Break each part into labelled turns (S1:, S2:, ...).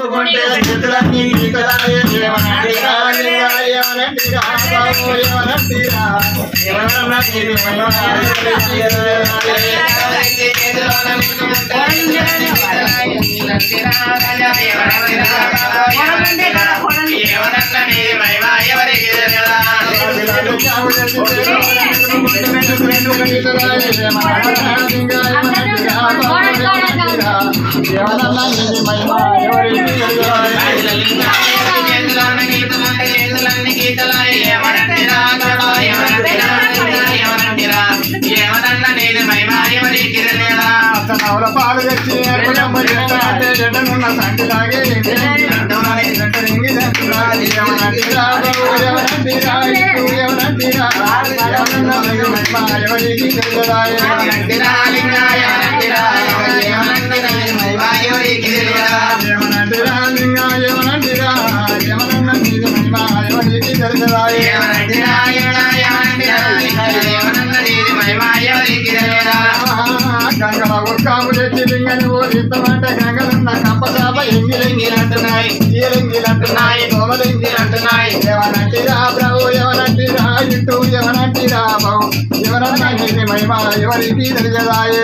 S1: మొక్కుకుంటే చేతులన్నీ గీతలాయే ఏమనంటిరా ఏమనంటిరా బాబు ఏమనంటిరా ఏమన్నా నీది పాలు తెచ్చి జడనున్న సంటిలాగే గంగల ఉత్కాము తెచ్చి లింగని ఊరిస్తామంటే గంగలున్న కప్పసాప ఎంగిలంగిలంటున్నాయి ఎంగిలంటున్నాయి దోమలింగిలంటున్నాయి ఎవరంటిరా ప్రభు ఎవరంటిరా ఇటు ఎవరంటిరా బాబు ఎవరన్నా నీది మహిమ ఎవరికి తెలియదాయే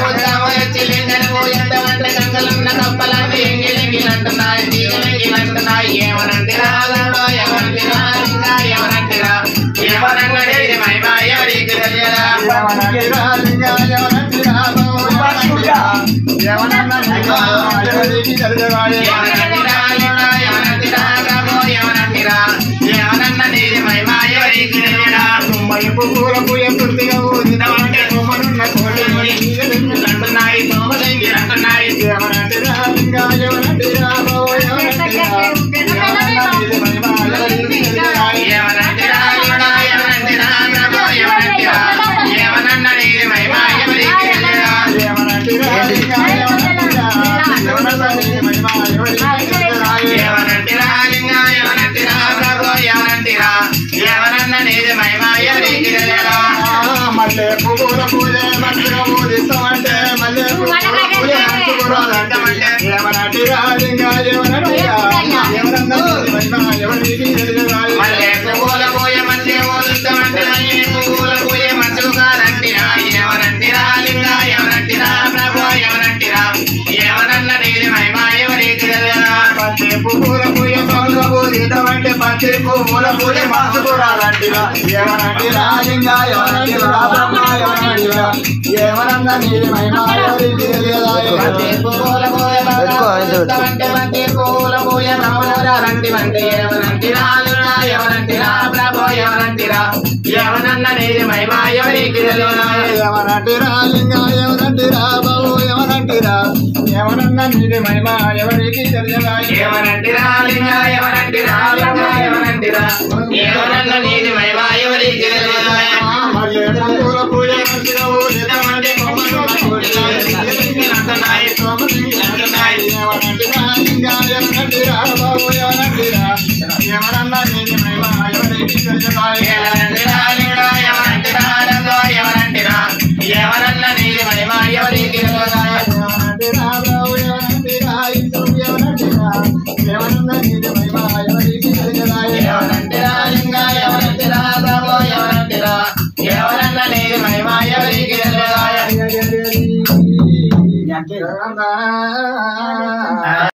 S1: పూల పూయ పూర్తిగా ఊదినమంటే కొమ్మనున్న కోటి అంటున్నాయి అంటున్నాయి ఎవరంటిరా లింగా ఎవరంటిరా మల్లె పువ్వుల పూజే మంచిగా ఊదిస్తామంటే మల్లె ఏమనంటిరా లింగా ఎవరంటిరా ఎవరికి మల్లె పువ్వుల పూజ మంచిగా ఊదిస్తామంటే మల్లె పువ్వుల పూజ మంచిగా కాదంటిరా ఎవరంటిరా లింగా ఎవరంటిరా ప్రభు ఎవరంటిరా ఎవరన్న నీది మహిమ ఎవరికి పచ్చి పువ్వుల పూజ మంచిగా ఊదిస్తామంటే పచ్చి పువ్వుల పూజ మంచుకురాలంటిరా ఎవరంటిరా లింగా ఎవరంటిరా ఏమన్నా నీది మహిమ ఎవరికి ఎవరన్నా నీది మహిమ ఎవరికి ఎవరంటిరా లింగా ఎవరంటిరా బాబు ఎవరంటిరా ఎవరన్నా నీది మహిమ ఎవరికి తెలియదా ఎవరంటిరా లింగా ఎవరంటిరా ఎవరంటిరా ఎవరన్నా నీది మహిమ ఎవరికి తెలియదా మళ్ళీ పూల పూజ మంచిగా ఊరిస్తామంటే ఎవరన్నా నీది మహిమ ఎవరికి తెలియదా ఎవరన్నా నీది మహిమ ఎవరికి తెలియదా ఎవరన్నా నీది మహిమ ఎవరికి తెలియదా ఎవరన్నా నీది మహిమ ఎవరికి తెలియదా